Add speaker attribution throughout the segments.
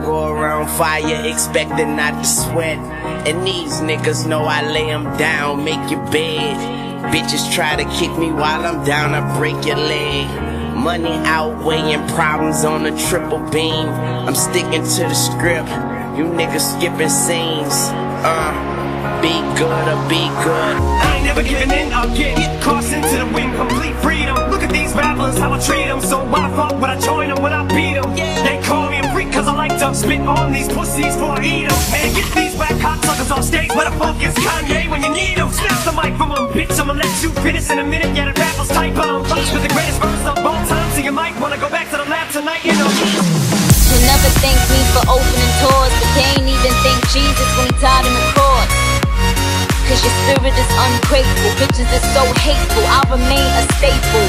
Speaker 1: go around fire expecting not to sweat, and these niggas know I lay them down, make your bed. Bitches try to kick me while I'm down, I break your leg. Money outweighing problems on a triple beam. I'm sticking to the script, you niggas skipping scenes. Be good or be good.
Speaker 2: I ain't never giving in, I'll get crossed into the wind, complete freedom. Look at these rappers, how I treat them. So why the fuck would I join them when I beat them? They call me a freak cause I like to spit on these pussies before I eat them. Man, get these whack cocksuckers off stage. Where the fuck is Kanye when you need him? Snap the mic from him, bitch, I'ma let you finish in a minute. Yeah, the rappers type punch with the greatest verse of all time. So you might wanna go back to the lab tonight, you know.
Speaker 3: You never thank me for opening doors, but they ain't even thank Jesus when he died on the cross. Cause your spirit is ungrateful, bitches is so hateful, I'll remain a staple.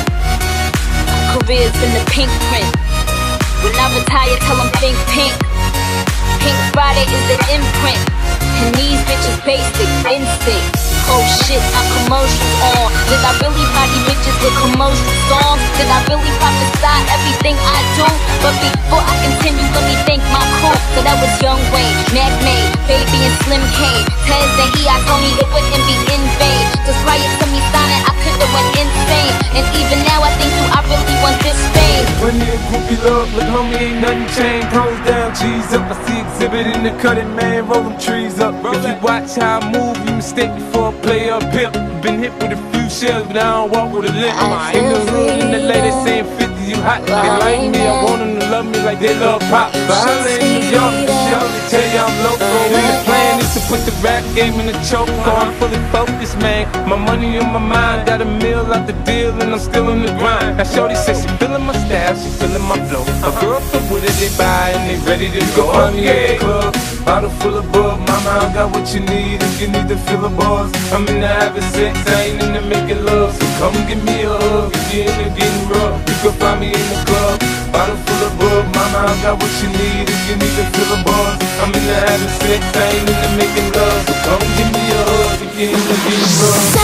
Speaker 3: My career's in the pink print. When I retire, tell them think pink. Pink Friday is the imprint, and these bitches basic, instinct. Oh shit, I'm commercials on. Did I really party bitches with commercial songs? Did I really prophesy everything I do? But before I continue, let me thank my crew. So that was Young Wayne, Mac May, Baby and Slim Kane, Tez and E.I. told me it wouldn't be in vain. Just prior to me signing, I could've went insane. And even now I think I really want this fame.
Speaker 4: Plenty of groupie love, look homie, ain't nothing changed. Pros down, cheese up, I see exhibit in the cutting, man, roll them trees up. If you watch how I move, you mistake me for a player pimp. Been hit with a few shells, but I don't walk with a limp. In the hood, and the lady saying 50, you hot. They like me, I want them to love me like they love pop. But holla in New York, y'all to tell you I'm local. And the plan is to put the rap game in the choke. I'm fully focused, man. My money on my mind, got a meal out the deal, and I'm still in the grind. Now shorty says she feeling my style, she feeling my flow. A girl from with it, they buy and they ready to go. I'm in the club, bottle full of bug. Mama, I got what you need if you need to feel the buzz. I'm in the having sex, I ain't in the making love. So come give me a hug if you're in the getting rough. You can find me in the club, bottle full of bug. Mama, I got what you need if you need to feel the buzz. I'm in the having sex, I ain't in the making love. So come give me a hug if you're in the getting rough.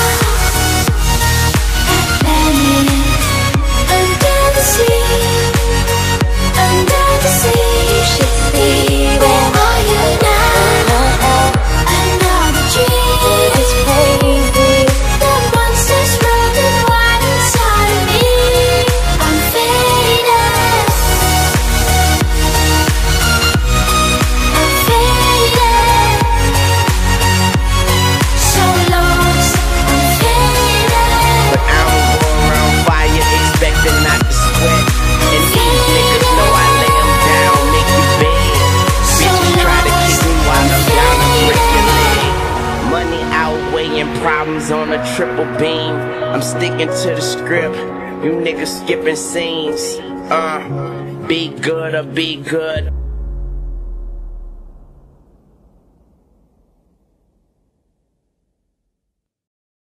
Speaker 5: Under the sea, under the sea, you should be. Where are you now? Another dream is crazy. The monster's running wild inside of me. I'm faded. I'm faded. So lost. I'm faded.
Speaker 1: But I don't go around fire expecting not to sweat, and these niggas know I lay them down, make you bed. Bitches try to kick me while I'm down, I break your leg. Money outweighing problems on a triple beam. I'm sticking to the script, you niggas skipping scenes. Be good or be good.